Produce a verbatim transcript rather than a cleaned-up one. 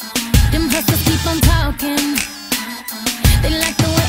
Them hustlers keep on talking. They like the way